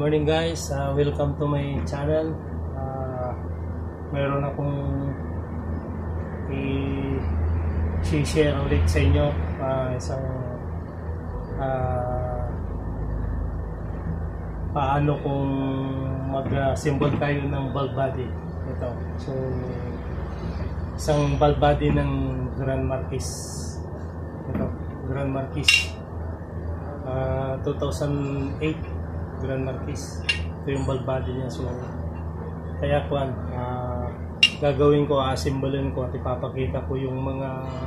Morning guys, welcome to my channel. Mayroon akong i-share ulit sa inyo isang paano kung mag-symbol tayo ng bulb body. Ito. So isang bulb body ng Grand Marquis. Ito, Grand Marquis 2008 Grand Marquis. Ito yung bulb body niya. So kaya gagawin ko, simbolin ko at ipapakita ko yung mga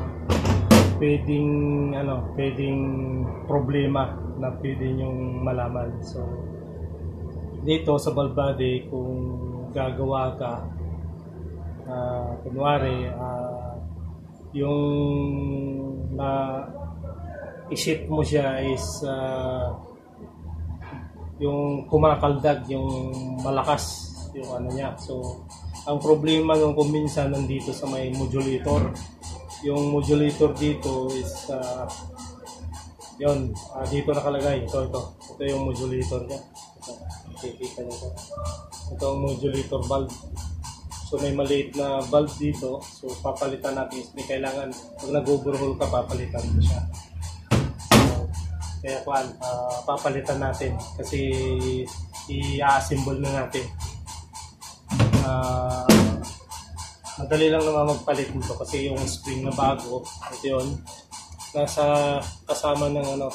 pwedeng problema na pwede nyong malaman. So dito sa bulb body, kung gagawa ka kunwari yung i-shift mo siya is yung kumakaldag, yung malakas yung niya. So ang problema nung kung minsan nandito sa may modulator, yung modulator dito is dito nakalagay. Ito yung modulator niya. Kita niyo ito ang modulator bulb. So may maliit na bulb dito, so papalitan natin. May kailangan pag nag-overhaul ka, papalitan mo siya. Kaya papalitan natin kasi i-assemble na natin. Madali lang naman magpalit nito kasi yung spring na bago, ito yun, kasama ng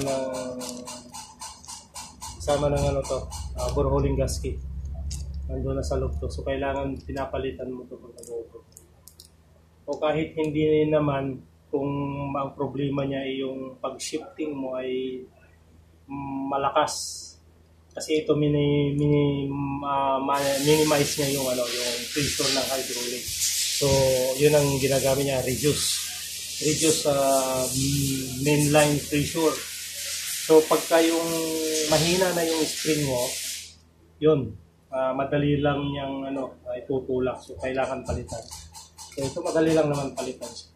overhauling gasket. Nandun na sa loob to. So kailangan pinapalitan mo to pag nag-overhaul. O kahit hindi naman, kung ang problema niya ay yung pag-shifting mo ay malakas, kasi ito minimize niya yung pressure ng hydraulic. So yun ang ginagamit niya, reduce mainline pressure. So pagka yung mahina na yung spring mo, yun madali lang niyang itutulak. So kailangan palitan. So ito madali lang naman palitan siya.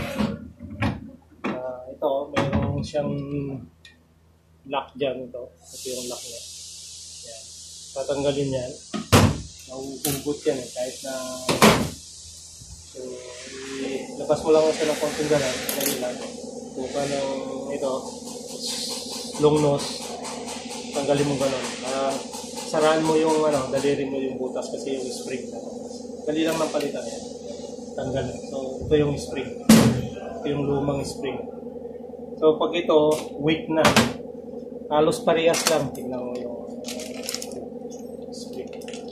Ito, mayroon siyang lock dyan. Ito yung lock niya. Yan. Tatanggalin yan. Nauugot yan kahit na. So, labas mo lang siya ng konting ganan. Ganyan lang. Kung ito, long nose, tanggalin mo ganon. Saraan mo yung, dalirin mo yung butas kasi yung spring. Dali lang ng palitan yan. Tanggal. So, ito yung spring. Ito yung lumang spring. So pag ito, weak na, halos parehas lang. Tingnan mo yung spring.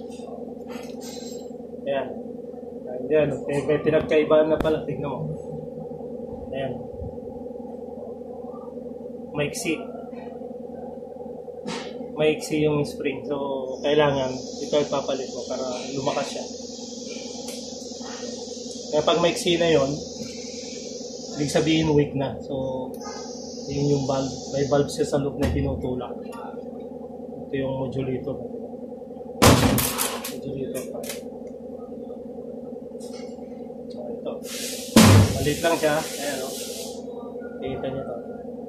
Ayan. Ayan. May pinagkaibaan na pala. Tingnan mo. Ayan. Maiksi yung spring. So kailangan ito ipapalit mo para lumakas siya. Kaya pag maiksi na yon, ibig sabihin weak na. So yun yung bulb. May bulb siya sa loob na tinutulak. Ito yung modulator. Pa. So ito. Maliit lang siya. Ayan o. Kita niyo to.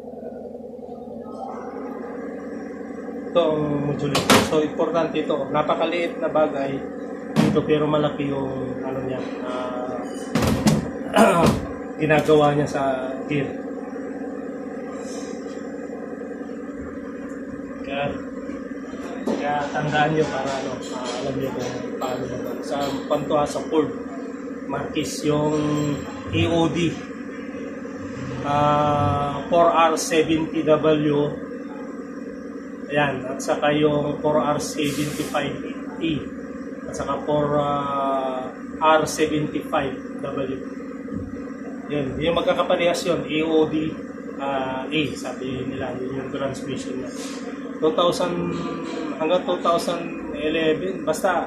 Ito ang modulator. So importante ito. Napakaliit na bagay dito pero malaki yung niya. Ginagawa niya sa gear. Kaya tandaan nyo para alam nyo kung paano naman. Sa pantuha sa Ford Marquis, yung EOD 4R70W, ayan, at saka yung 4R75E at saka 4R75W. Yun, yung magkakaparehas yun, EOD A, sabi nila, yun yung transmission na 2000 hanggang 2011, basta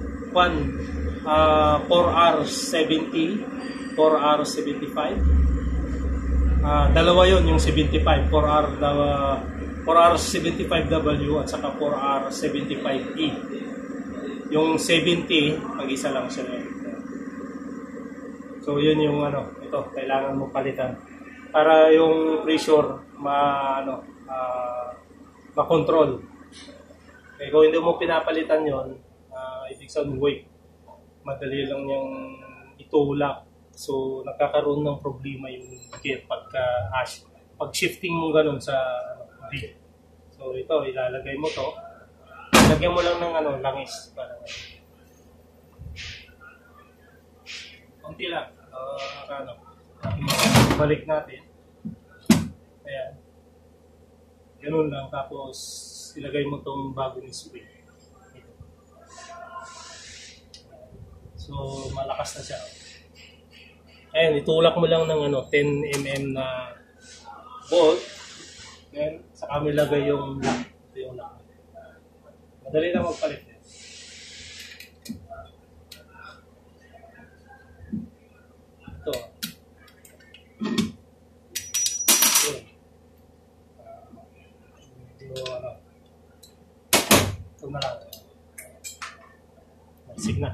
4R70, 4R75, dalawa yun, yung 75, 4R75W at saka 4R75E. Yung 70, mag-isa lang siya. So yun yung ito, kailangan mo palitan para yung pressure makontrol. Kaya kung hindi mo pinapalitan yon, ibig sabihin, wait, madali lang niyang itulak. So, nagkakaroon ng problema yung gear pag shifting mo ganun sa brake. So, ito, ilalagay mo to. Lagyan mo lang ng langis. Kunti lang. Balik natin. Ayan. Ganun lang. Tapos, ilagay mo tong bagong spring. So, malakas na siya. Ayan, itulak mo lang ng 10 mm na bolt. Then, saka mo ilagay yung lock. Ito yung lock. Madali lang magpalit. Ito. Ito na lang. Magsig na.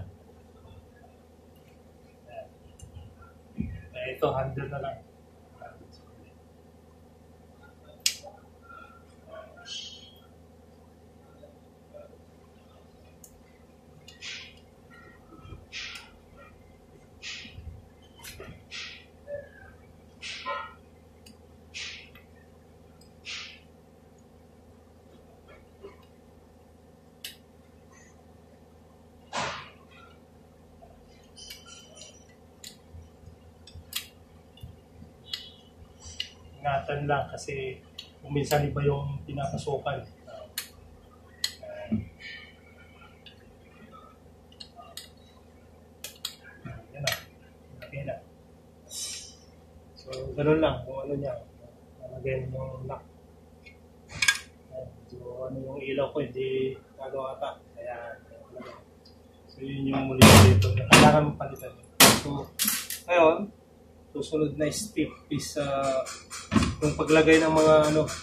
Ito, handle na lang. Ingatan lang kasi kung minsan iba yung pinapasukan. Yan na. Okay na. So, ganun lang. Kung ano niya. Nalagyan yung lock. So, yung ilaw ko hindi nagawa ata. Kaya, so, yun yung muli dito. Kailangan mong palitan. So, ngayon, susunod na step is yung paglagay ng mga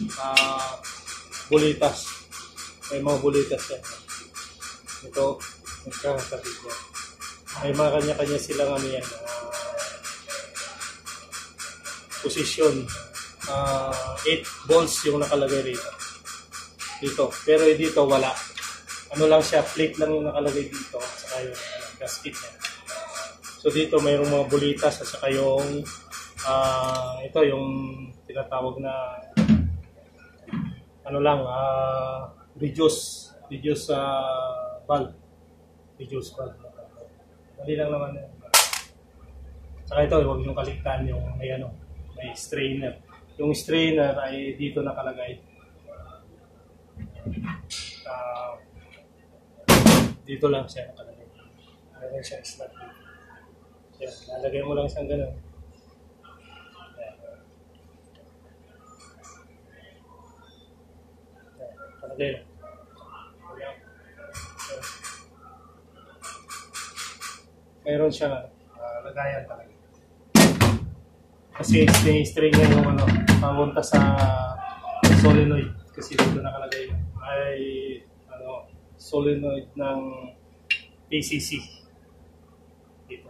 bulitas. May mga bulitas yan. Ito, nagkakasabit yan. May mga kanya-kanya silang yan, position. 8 balls yung nakalagay rito. Pero dito wala. Lang siya, plate lang yung nakalagay dito. Saka yung gasket niya. So dito mayroong mga bulitas at saka yung ito yung tinatawag na reduce valve. Reduce valve. Dali lang naman yan. Saka ito, huwag niyong kaligtaan yung may strainer. Yung strainer ay dito nakalagay. Dito lang siya nakalagay. Mayroon siyang slot dito. Yan, lalagay mo lang siyang ganun. Palagay lang. Mayroon siyang lagayan talaga. Kasi string niya yung pamunta sa solenoid. Kasi dito nakalagay ay solenoid ng PCC. Dito.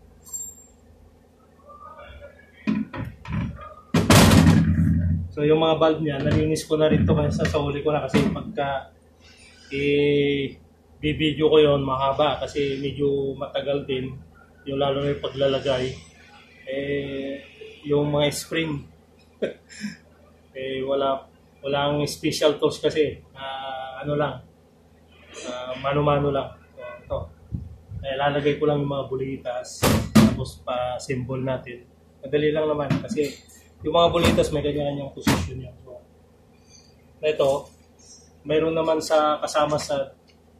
So yung mga valve niya, nalinis ko na rin to kasi sa huli ko na kasi pagka i-video ko yon mahaba kasi medyo matagal din yung lalo na yung paglalagay. Yung mga spring walang special tools kasi mano-mano lang. So, ito. Lalagay ko lang yung mga bulitas tapos pa-symbol natin. Madali lang naman kasi yung mga bulitas may kanya-kanyang position yan. So, ito, mayroon naman kasama sa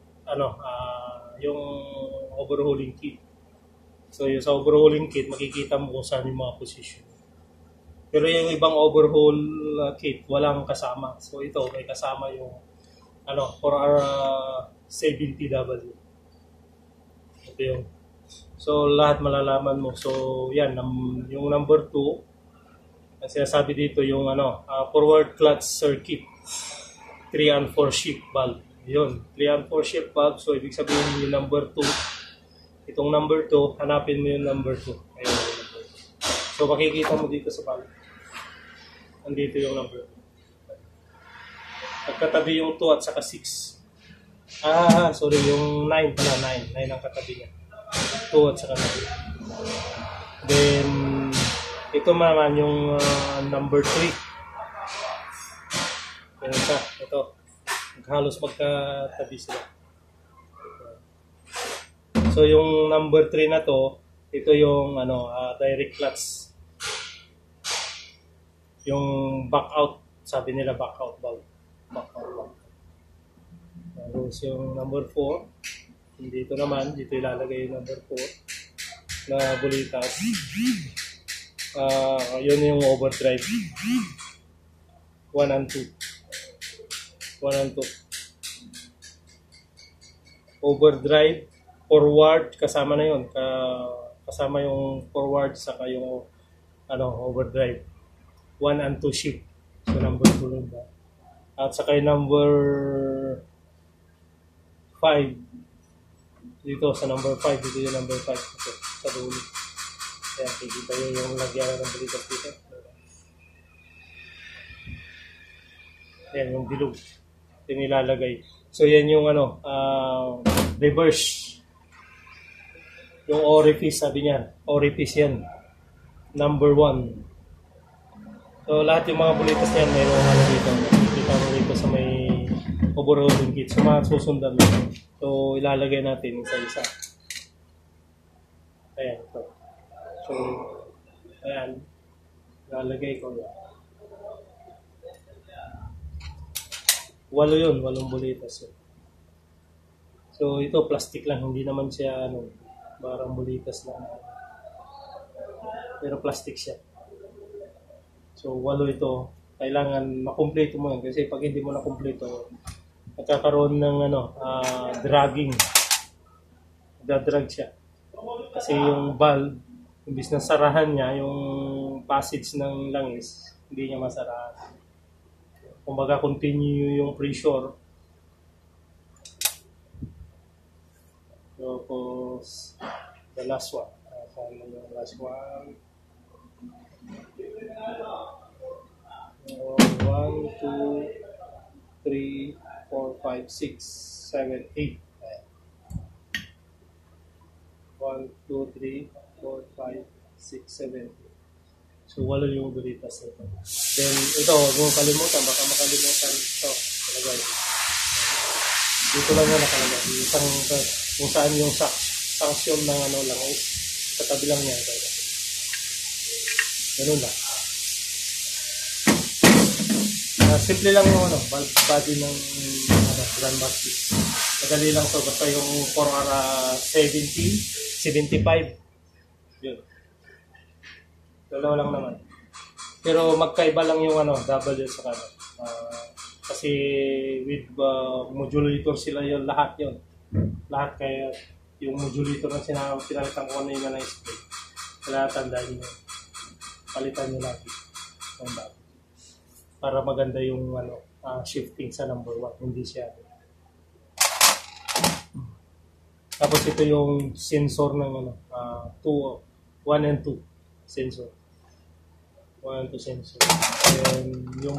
yung overhauling kit. So yung sa overhauling kit, makikita mo kung saan yung mga position. Pero yung ibang overhaul kit, walang kasama. So ito, may kasama yung 4R70W. Ito yung. So lahat malalaman mo. So yan, yung number 2, ang sinasabi dito yung forward clutch circuit. 3 and 4 shift valve. Yun, 3 and 4 shift valve. So ibig sabihin yung number 2. Itong number 2, hanapin mo yung number 2. Ayun, number 2. So makikita mo dito sa valve. Andito yung number 2. Pagkatabi yung 2 at saka 6. Sorry, yung 9 pala, 9. 9 ang katabi niya. 2 at saka 9. Then, ito naman yung number 3. Yung isa, ito. Halos magkatabi sila. So, yung number 3 na to, ito yung direct clutch. Yung back out, sabi nila back out valve. Back out valve. Tapos yung number 4, dito naman, dito ilalagay yung number 4 na bulitas. Yun yung overdrive. 1 and 2. 1 and 2. Overdrive, forward, kasama na yun. Kasama yung forward, saka yung overdrive. 1 and 2 shift. So number 2 lang ba? At saka yung number 5. Dito sa number 5, dito yung number 5. Okay, sa dulo. Kaya kikita yung lagyan ng bulitas dito. Ayan, yung bilog. Ito yung ilalagay. So yan yung reverse. Yung orifice, sabi niya. Orifice yan. Number 1. So lahat yung mga bulitas niyan, mayroong dito. Kita mo dito sa may overhauling kit. So masusundan mo. So ilalagay natin isa-isa. Ayan, ito. So, ayan. Ilalagay ko yan. 8 yun, 8 bulitas yun. So ito plastic lang, hindi naman siya barang bulitas lang. Pero plastic siya. So 8 ito, kailangan makumpleto mo yan kasi pag hindi mo nakumpleto, nagkakaroon ng dragging. Dadrag siya. Kasi yung valve, imbis na sarahan niya, yung passage ng langis, hindi niya masarahan. Kumbaga continue yung pressure. Tapos the last one. Saan yung last one? 1, 2, 3, 4, 5, 6, 7, 8. 1, 2, 3, 4, 5, 6, 7, 8. 1, 2, 3, 4, 5, 6, 7, 8. So, 8 yung bulitas nito. Then, ito, huwag mong kalimutan. Baka makalimutan. Ito, talagay. Dito lang yung nakalagay. Kung saan yung sanction ng langis. Sa tabi lang niya. Ganun lang. Simple lang yung body ng Grand Marquis. Madali lang to. Basta yung 4R70, 75. Yun. Dalawa lang naman. Pero magkaiba lang yung W sa kanan. Kasi with modulator sila yun, lahat yun. Lahat kaya yung modulator na pinalitan ko na yung spray. Kaya tandaan nyo. Palitan nyo lagi. Yung bago. Para maganda yung shifting sa number 1. Hindi siya. Tapos ito yung sensor ng 1 and 2 sensor. 1 and 2 sensor. And yung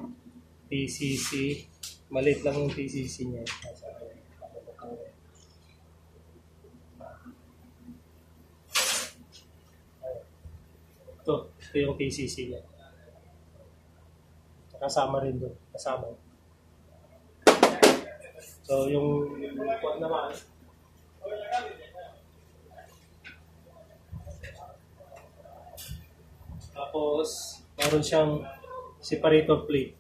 TCC, maliit lang yung TCC niya. Ito yung TCC niya. Kasama rin doon. Kasama. So, yung kuwan naman. Tapos, meron siyang separator plate.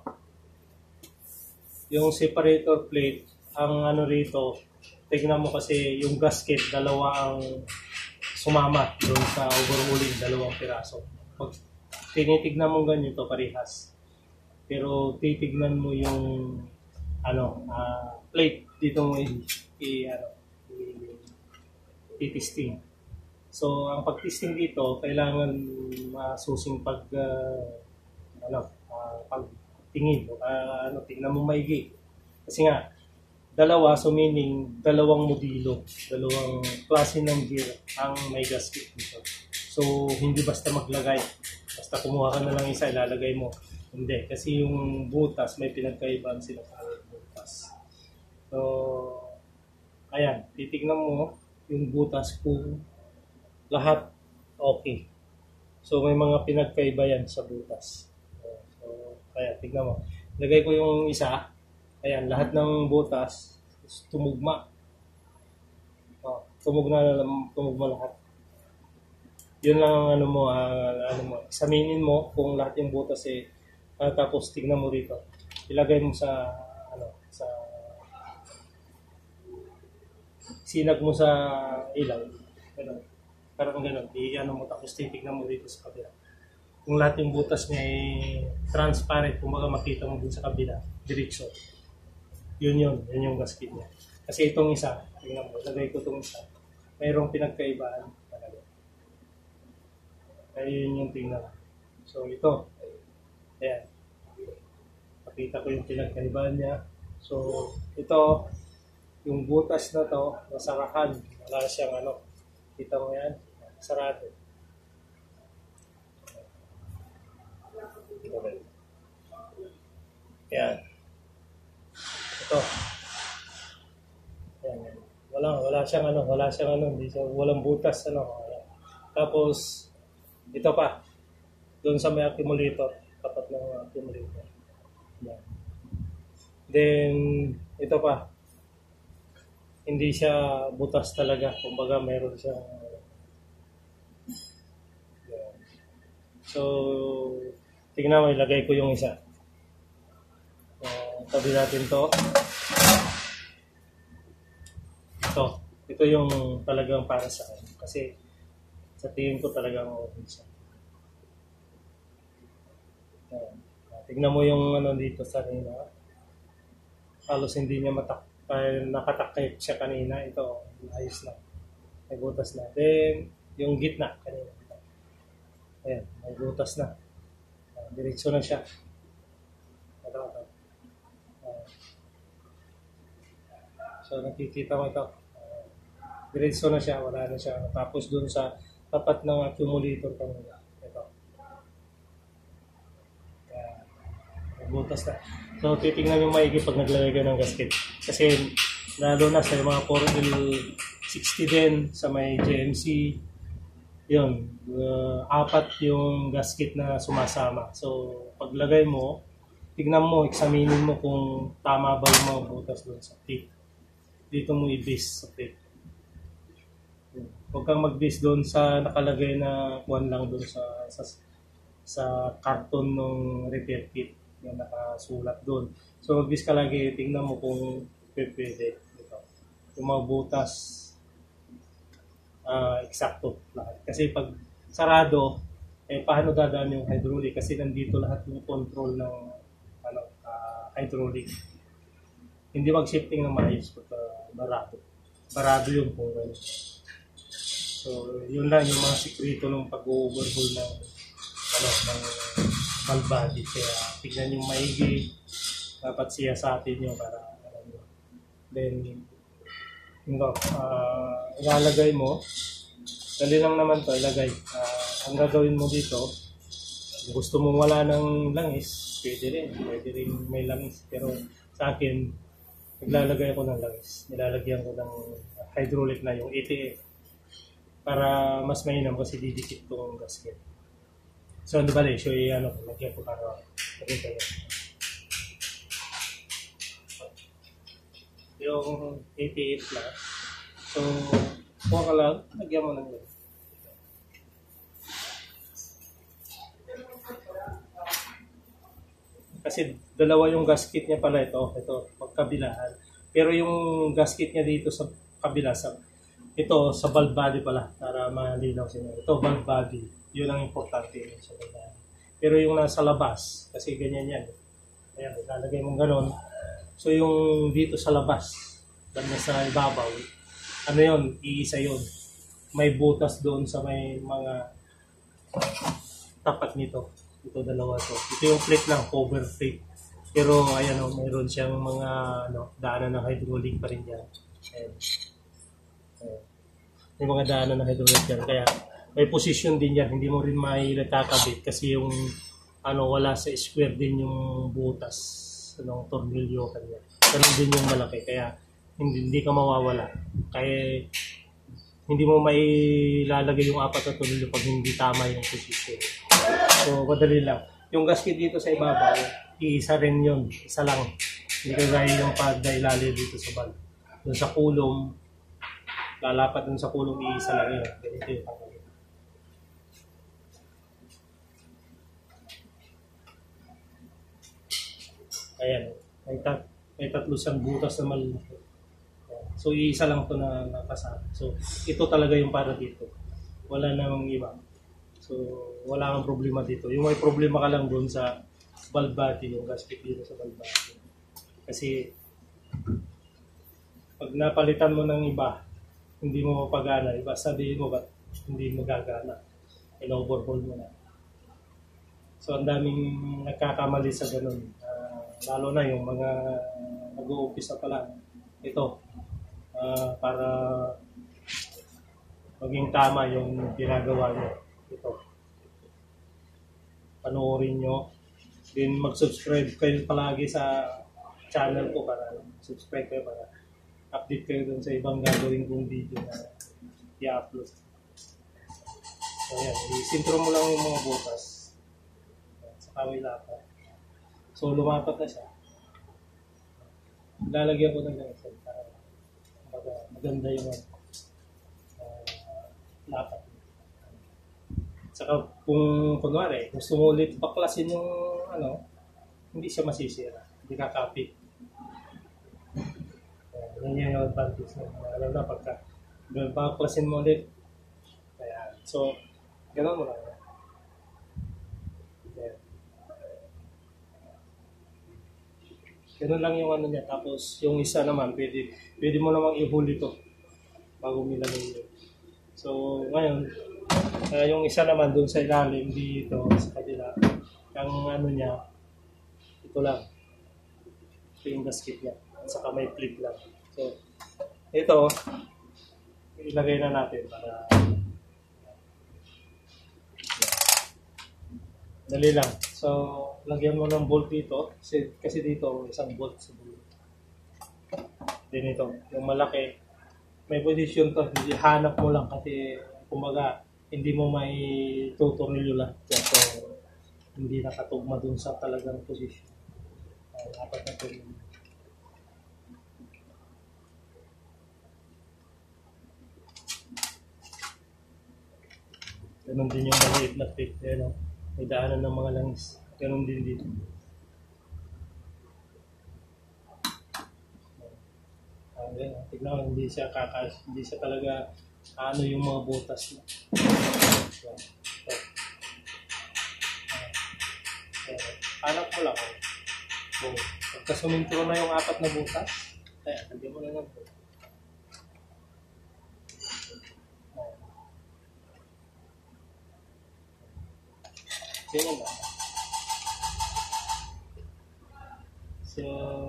Yung separator plate, ang rito, tignan mo kasi yung gasket, dalawa ang sumama doon sa overhauling, 2 piraso. Pag tinitignan mo ganito, parehas. Pero titignan mo yung plate dito mo i-testing. So ang pag-testing dito kailangan masusing pagtingin tingnan mo maigi. Kasi nga 2, so meaning 2 modelo, 2 klase ng gear ang may gasket dito. So hindi basta maglagay, basta kumuha ka na lang isa ilalagay mo. Hindi, kasi yung butas, may pinagkaibang sila sa butas. So, ayan, titignan mo yung butas kung lahat okay. So, may mga pinagkaiba yan sa butas. So, ayan, tignan mo. Lagay ko yung isa. Ayan, lahat ng butas tumugma. Tumugma lahat. Yun lang ang ano mo. Examinin mo kung lahat yung butas tapos tignan mo rito. Ilagay mo sa sinag mo sa ilaw. Ganun. Parang ganun. Iyan mo tapos titignan mo dito sa kabila. Kung lahat yung butas niya ay transparent, kung baka makita mo dun sa kabila, diretso. Yun yung gasket niya. Kasi itong isa, tingnan mo, lagay ko itong isa, mayroong pinagkaibaan talaga. Kaya yun yung tingnan. So ito, ayan. Pakita ko yung pinagkaibaan niya. So ito, yung butas na to, nasarahan. Wala siyang kita mo yan, sarado. Ayan. Ito. Ayan. Wala siyang walang butas Ayan. Tapos ito pa. Doon sa may accumulator, tapat ng accumulator. Ayan. Then ito pa. Hindi siya butas talaga. Kumbaga meron siyang ayan. So tingnan mo, ilagay ko yung isa. Tabi natin to. Ito yung talagang para sa akin. Kasi sa tingin ko talagang okay siya. Tignan mo yung dito sa kanina. Halos hindi niya nakatakip siya kanina. Ito, ayos na. May butas na. Then, yung gitna kanina. Ayan, may butas na. Diretso na siya. Ito. So, nakikita mo ito. Diretso na siya, wala na siya. Tapos dun sa tapat ng accumulator kanina. Ito. May butas na. So, titingnan yung maigi pag naglagay ka ng gasket. Kasi, lalo na sa mga 4L60 din, sa may GMC, yun, 4 yung gasket na sumasama. So, paglagay mo, tignan mo, examinin mo kung tama ba yung mga butas doon sa tip. Dito mo i-base sa tip. Huwag kang mag-base doon sa nakalagay na kuwan lang doon sa karton ng repair kit na nakasulat doon. So, mag-base ka lagi, tingnan mo kung pwede. Ito. Yung mga butas, eksakto lahat. Kasi pag sarado, paano dadaan yung hydraulic? Kasi nandito lahat yung control ng hydraulic. Hindi mag-shifting ng maayos pag barado. Barado yun kung gano'n. So, yun lang yung mga sikreto ng pag-overhaul ng valve body. Kaya tignan yung maigi. Dapat siya sa atin yung para then ilalagay mo. Dali lang naman to ilagay. Ang gagawin mo dito, kung gusto mong wala ng langis, pwede rin may langis. Pero sa akin, naglalagay ako ng langis. Nilalagyan ko ng hydraulic na yung ATF para mas mainam kasi didikit itong gasket. So, ano ba rin? So, lagyan ko para makita yun. Yung ATF na. So, kuha ka lang, lagyan mo ng yun. Kasi dalawa yung gasket niya pala ito magkabilaan. Pero yung gasket niya dito sa kabila, ito sa valve body pala, para malinaw sa inyo. Ito valve body, yun ang importante sa valve body. Pero yung nasa labas, kasi ganyan yan. Ayan, ilalagay mong ganon. So yung dito sa labas, banda sa ibabaw, yun, iisa yun. May butas doon sa may mga tapat nito. Ito dalawa to. Ito yung plate lang, cover plate. Pero ayan mayroon siyang mga daanan ng hydraulic pa rin diyan. Ayan. May mga daanan ng hydraulic diyan. Kaya may position din yan. Hindi mo rin mailalakabit kasi yung wala sa square din yung butas ng tornilyo kanya. Ganun din yung malaki. Kaya hindi ka mawawala. Kaya hindi mo may lalagay yung 4 na tornilyo pag hindi tama yung position. So, madali lang. Yung gasket dito sa ibabaw, iisa rin yun. Isa lang. Hindi ka gaya yung pagdailalim dito sa valve. Doon sa kulong, lalapat dun sa kulong, iisa lang yun. Ganito yung pagdailalim. Ayan. May tatlo siyang butas na malulaki. So, iisa lang to na nakasama. So, ito talaga yung para dito. Wala namang iba. So, wala kang problema dito. Yung may problema ka lang doon sa valve body, yung gasket dito sa valve body. Kasi, pag napalitan mo ng iba, hindi mo mapagana. Iba sabihin mo, ba't hindi magagana? In-overhaul mo na. So, ang daming nagkakamali sa ganun. Lalo na yung mga nag-uumpisa pa lang. Ito, para maging tama yung ginagawa nyo. Ito. Panoorin nyo. Then mag-subscribe kayo palagi sa channel ko para subscribe kayo para update kayo dun sa ibang gagawin kong video na i-upload. So, ayan. I-sintro mo lang yung mga butas. Sa kaway lapat. So, lumapat na siya. Lalagyan ko ng ganito para maganda yung lapat. Saka kung kunwari, gusto mo ulit baklasin yung hindi siya masisira. Hindi kakapit. Yan yung advantage na. Alam na pagka baklasin mo ulit. Ayan. So, gano'n mo lang. Ayan. Ganun lang yung niya. Tapos yung isa naman, pwede mo namang ihuli to bago nilagay yun. So ngayon, yung isa naman dun sa ilalim dito sa kabila, ang niya, ito lang. Ito yung gasket niya. At saka may flip lang. So ito, ilagay na natin para dali lang. So, lagyan mo ng bolt dito. Kasi dito, isang bolt sa dulo. Then ito, yung malaki. May position to. Hindi hanap mo lang kasi, kumbaga, hindi mo may tutornilyo lang. So, hindi nakatugma dun sa talagang position. Dapat na tornilyo. Ganun din yung maliit na tape. May daanan ng mga langis. Ganun din dito. Tignan mo, hindi siya talaga yung mga butas niya. Hanap mo lang. Pagka sumintro na yung 4 na butas, hindi mo na lang. Ganyan lang. So,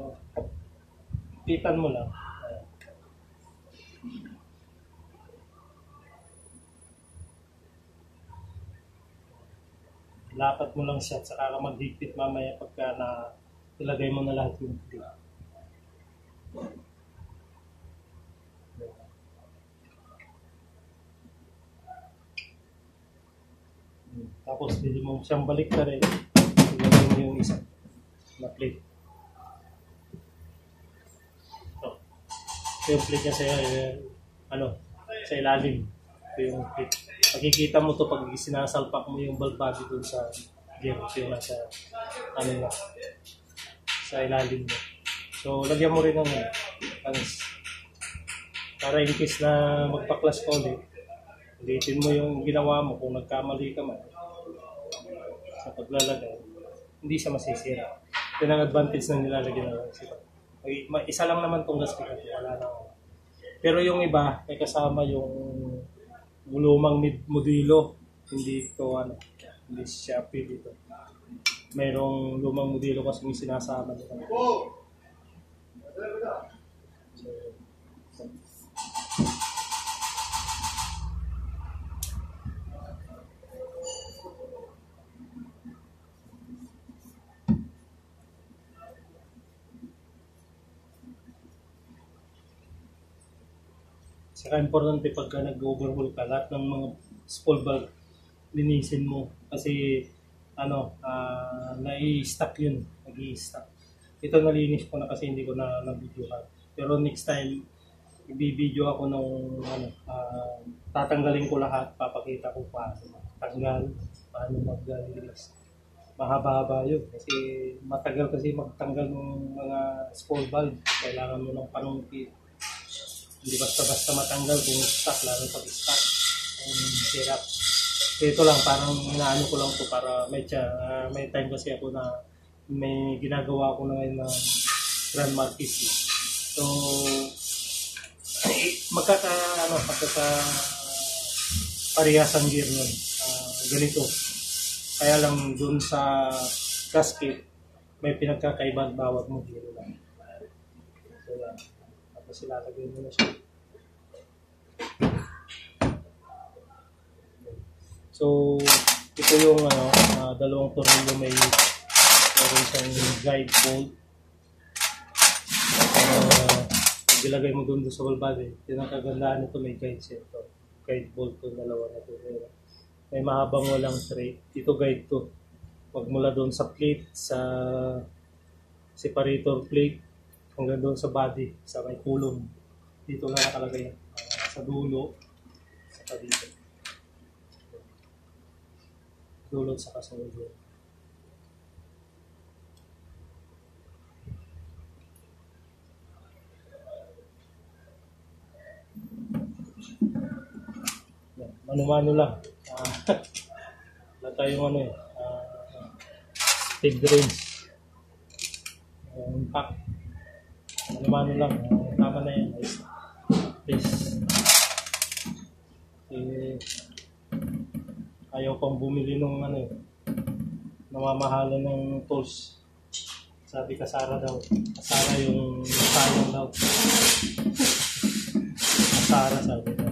pitan mo lang. Lapat mo lang siya at saka ka maghigpit mamaya pagka ilagay mo na lahat yung clip. Tapos pwede mo siyang balik na rin. Ilagay mo yung isa na plate. Ito yung plate niya sa ilalim. Ito yung plate. Makikita mo to pag sinasalpak mo yung valve body dun sa gear. Yung nasa sa ilalim mo. So, lagyan mo rin ng para in case na magpa-clash ka ulit, ulitin mo yung ginawa mo kung nagkamali ka man sa paglalagay, hindi siya masisira. Yun ang advantage na nilalagyan ng sila. Isa lang naman itong gasket, wala na. Pero yung iba, may kasama yung lumang modelo, hindi siya dito. Mayroong lumang modelo kasi may sinasama nila. Saka importante pagka nag-overhaul ka, lahat ng mga spool valve linisin mo kasi nai-stuck yun, nag-i-stuck. Ito nalinis ko na kasi hindi ko na-videohan. Pero next time, i-video ako ng tatanggalin ko lahat, papakita ko paano tanggal, paano mag-release. Mahaba-haba yun kasi matagal kasi magtanggal ng mga spool valve. Kailangan mo ng panungkit. Hindi basta-basta matanggal kung stuck, lalo pag stuck. Hirap. Ito lang, parang inaano ko lang to para may time kasi ako na may ginagawa ko na ngayon na Grand Marquis. So, magkaka parehas ang gear nun. Ganito. Kaya lang dun sa gasket, may pinagkakaibang bawat mo gear lang. So, yan. Tapos ilalagay mo na siya. So, ito yung dalawang tornilyo, meron siyang guide bolt. Ilagay mo doon sa wall body. Yun ang kagandahan nito, may guide siya ito. Guide bolt to, dalawa na ito. May mahabang walang straight. Ito guide to. Magmula doon sa plate, sa separator plate, hanggang doon sa body, sa may kulong. Dito na nakalagay sa dulo, sa dito. Dulot sa kasunod. Mano-mano lang. Wala tayong speed range. Impact. Mano-mano lang. Tama na yan. Please. Ayaw pang bumili ng namamahalan ng tools. Sabi Kasara daw. Kasara yung sayang daw. Kasara sabi daw.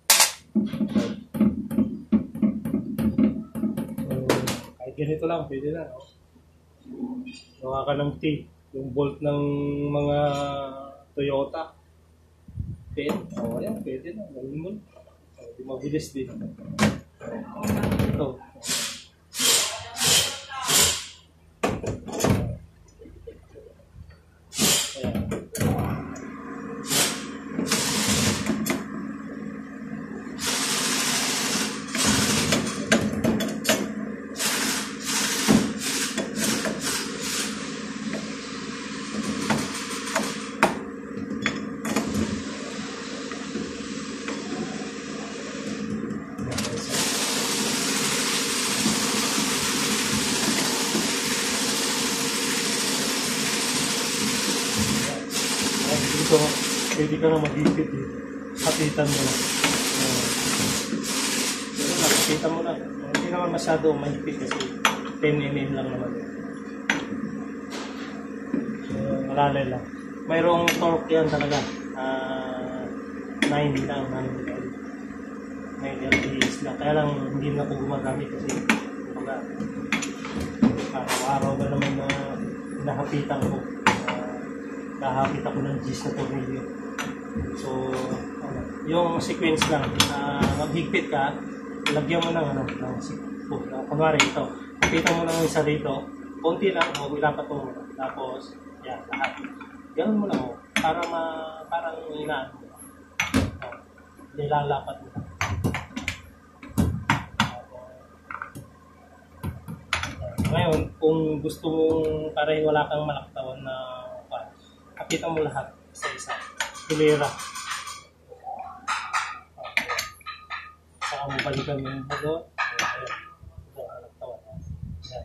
So, kahit ganito lang, pwede na. No? Gawa ka ng T. Yung bolt ng mga Toyota. Pwede. Ayan, pwede na. Gawin mo. Di mabilis din. Ito. So, pwede ka na mag-ipit eh. Kapitan mo na. Pero nakapitan mo na. Hindi naman masyado mahipit kasi 10 mm lang naman. So, malalay lang. Mayroong torque yan talaga. 9 lang. 9 LPS lang. Kaya lang hindi na ako gumagamit kasi araw-araw ba naman na hinahapitan ko. Kahapit ako ng G's na tornilyo. So, yung sequence lang, maghigpit ka, lagyan mo ng kunwari ito, hapitan mo lang isa dito, konti lang, ilapat mo muna. Tapos, yan, lahat. Ganun mo lang, para parang inaan mo. Nilalapat mo. Ngayon, kung gusto mong parang wala kang malaktawan na kapitan mo lahat sa isa. Hilera. Saka mo balikan yung bulo. Ayan. Ito ang malaktawan. Ayan.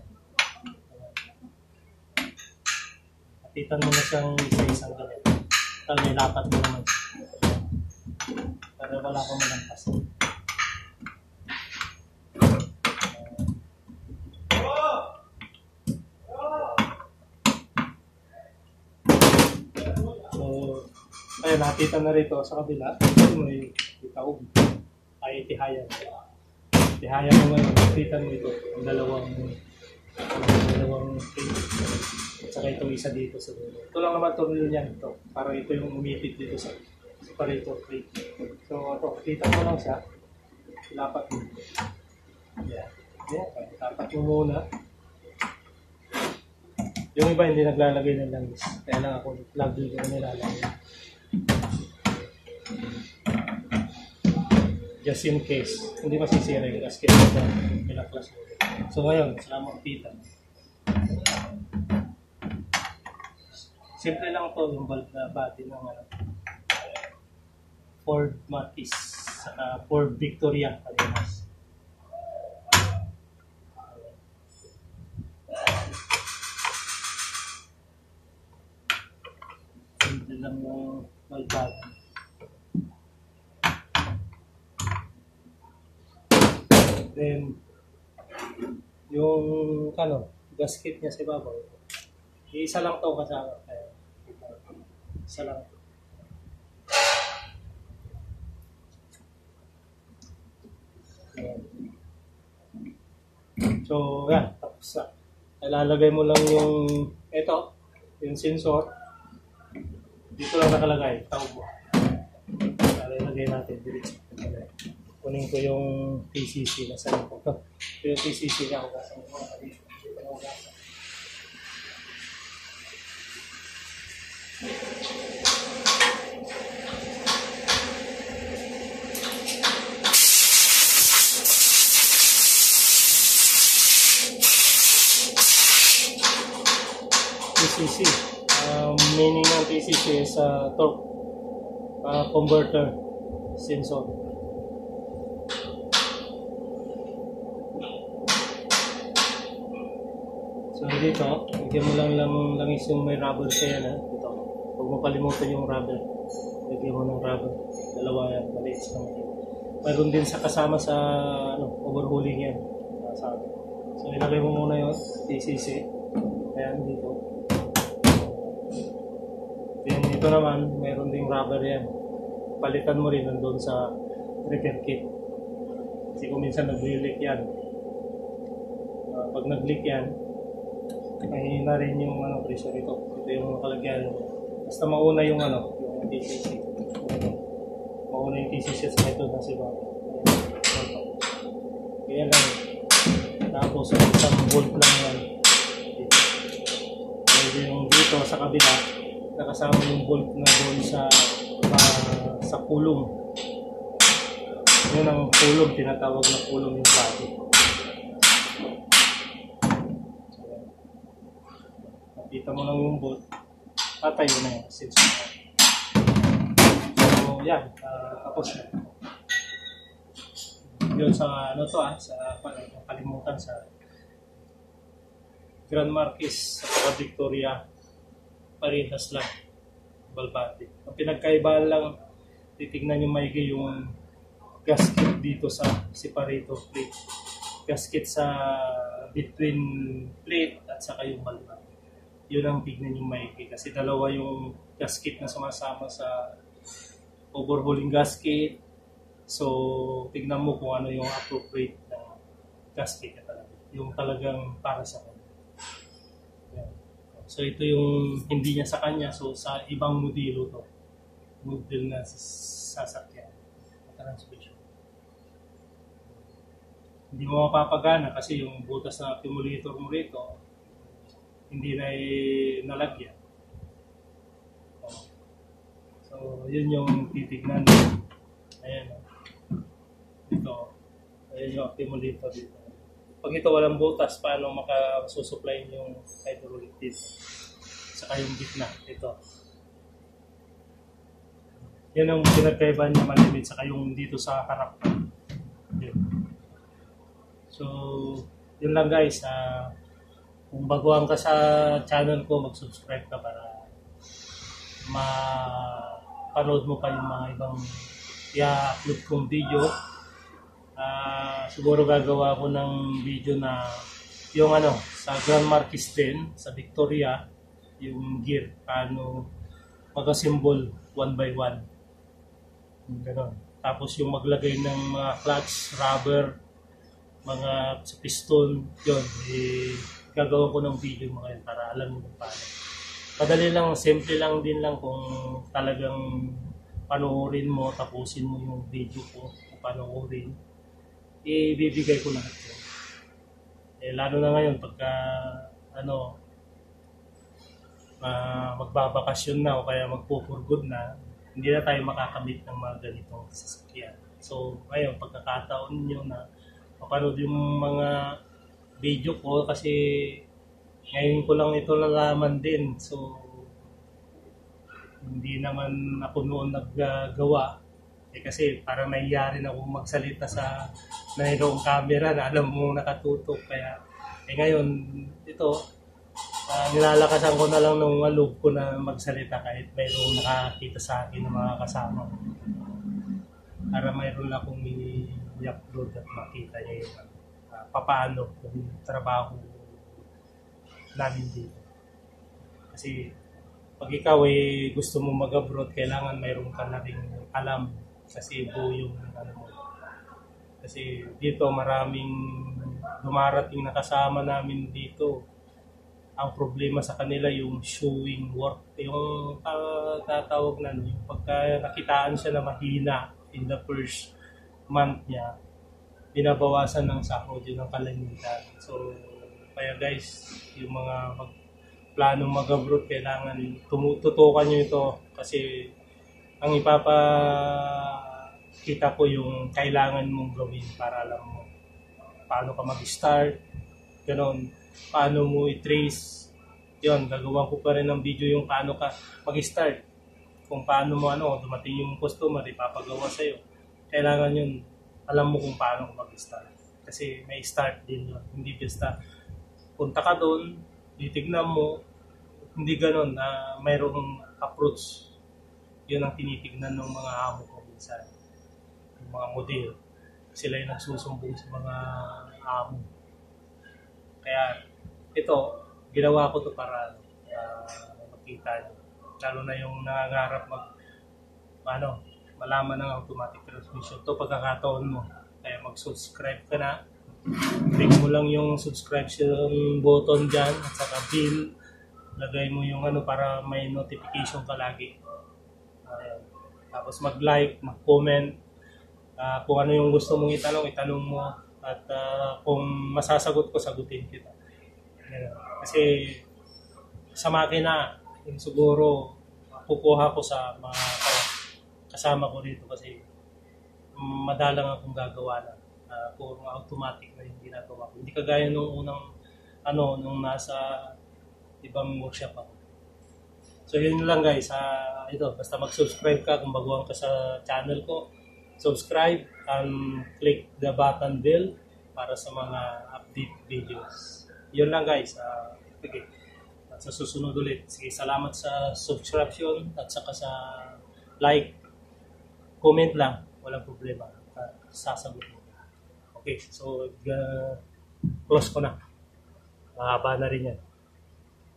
Kapitan mo na siyang isa-isang ganito. Tal may lapat mo naman. Para wala kang malampas. Ayan, nakita na rito sa kabila. May itaog. Ay, tihayan. Tihayan mo ngayon. Nakita mo ito. Ang dalawang plate. At saka itong isa dito sa dulo. Ito lang naman tornilyo niyan. Ito. Para ito yung umipit dito sa separator plate. So ito, kita mo lang siya. Lapat mo. Yan. Yan. Tapat mo muna. Yung iba hindi naglalagay ng langis. Kaya lang ako lagi ko nilalagay. Just in case. Hindi masisira yung gasket na pinaklas mo. So ngayon, salamat pita. Simple lang to yung valve na body ng Ford Marquis saka Ford Victoria parehas. Simple lang yung valve body. Then yung gasket niya sa ibabaw, isa lang to kasama. Isa lang. So, yan. Tapos na. Ilalagay mo lang yung sensor. Dito lang nakalagay. Tawag mo. Ilalagay natin. Kunin ko yung PCC na sa ito. Ito yung PCC na ako kasama ko. PCC. Meaning ng PCC is torque converter sensor. So dito, lagyan mo lang langis yung may rubber sa yan. Dito. Huwag mo kalimutan yung rubber. Lagyan mo ng rubber. Dalawa yan. Maliit sa mga. Mayroon din sa kasama sa overhauling yan. So ilagay mo muna yung PCC. Ayan dito. Then dito naman, mayroon ding rubber yan. Palitan mo rin nandun sa repair kit. Kasi kung minsan nag-leak yan. Pag nag-leak yan, mahina rin yung pressure ito. Ito yung nakalagyan. Basta mauna yung yung TCC. Mauna yung TCC sa method ng siba. Kaya lang. Tapos isang bolt lang yan. Pwede yung dito sa kabila, nakasama yung bolt na doon sa kulong. Yun ang kulong, tinatawag na kulong yung body. Nakita mo lang yung bolt, tatayo na yun. So yan, tapos na. Yun sa kalimutan sa Grand Marquis sa Victoria, parehas lang balbati. Ang pinagkaibahan lang, titignan nyo maigi yung gasket dito sa separator plate. Gasket sa between plate at saka yung balbati. Yun ang tignan nyo maigi kasi dalawa yung gasket na sumasama sa overhauling gasket. So, tignan mo kung ano yung appropriate na gasket na talaga. Yung talagang para sa kanya. Yan. So, ito yung hindi niya sa kanya. So, sa ibang modelo to. Model na sasakyan. Transmission. Hindi mo mapapagana kasi yung butas na accumulator mo rito, hindi na nalagyan. So, yun yung titignan. Ayan. Ito, ayan yung accumulator dito. Pag ito walang butas, paano makasusupply yung hydraulic dito? Saka yung gitna, ito. Yan ang pinagkaiba niya malimit, saka yung dito sa harap. Yun. So, yun lang guys. Kung baguhan ka sa channel ko, mag-subscribe ka para mapanood mo pa yung mga ibang i-upload kong video. Siguro gagawa ko ng video na yung sa Grand Marquis din, sa Victoria, yung gear, paano mag-assemble one by one. Ganon. Tapos yung maglagay ng mga clutch, rubber, mga piston, yun, gagawa ko ng video mga yun para alam mo kung paano. Madali lang, simple lang din lang kung talagang panoorin mo, tapusin mo yung video ko, panoorin, ibibigay ko lahat yun. Lalo na ngayon, pagka, magbabakasyon na o kaya magpupurgod na, hindi na tayo makakamit ng mga ganitong sasakyan. So, ngayon, pagkakataon nyo na mapanood yung mga video ko kasi ngayon ko lang ito nalaman din. So, hindi naman ako noon naggagawa. Kasi parang nangyari na akong magsalita sa mayroong camera na alam mo nakatutok. Kaya ngayon, ito, nilalakasan ko na lang ng loob ko na magsalita kahit mayroong nakakita sa akin ng mga kasama ko. Para mayroon akong i-upload at makita niya yung papaano yung trabaho namin dito. Kasi pag ikaw gusto mo mag-abroad, kailangan mayroon ka na rin alam kasi buo yung mo. Kasi dito maraming dumarating na kasama namin dito. Ang problema sa kanila yung showing work, yung tatawag na yung pagka nakitaan siya na mahina in the first month niya, binabawasan ng sahod yun ng kalimitan. So, kaya guys, yung mga planong mag-abroad, kailangan tumututukan nyo ito kasi ang ipapakita ko yung kailangan mong gawin para alam mo paano ka mag-start, ganon, paano mo i-trace. Yun, gagawa ko pa rin ng video yung paano ka mag-start, kung paano mo dumating yung customer, ipapagawa sa'yo. Kailangan yun, alam mo kung paano mag-start. Kasi may start din yun. Hindi basta punta ka doon, titignan mo, hindi ganon na mayroong approach. Yun ang tinitignan ng mga amo ko minsan. Yung mga model. Sila yung nagsusumbong sa mga amo. Kaya ito, ginawa ko to para makita nyo. Lalo na yung nangangarap malaman ng automatic transmission. Ito pagkakataon mo. Kaya mag-subscribe ka na. Click mo lang yung subscription button dyan at saka bill. Lagay mo yung para may notification ka lagi. Tapos mag-like, mag-comment. Kung ano yung gusto mong itanong mo. At kung masasagot ko, sagutin kita. Kasi sa makina, siguro kukuha ko sa mga kasama ko rito kasi madalang akong gagawa na. Kung automatic na yung ginagawa ko. Hindi kagaya nung unang nung nasa ibang workshop ako. So yun lang guys, ito, basta mag-subscribe ka kung baguhan ka sa channel ko. Subscribe and click the button bell para sa mga update videos. Yun lang guys. Okay. At sa susunod ulit. Sige, salamat sa subscription at saka sa like. Comment lang. Walang problema. Sasagot mo. Okay, so close ko na. Mahaba na rin yan.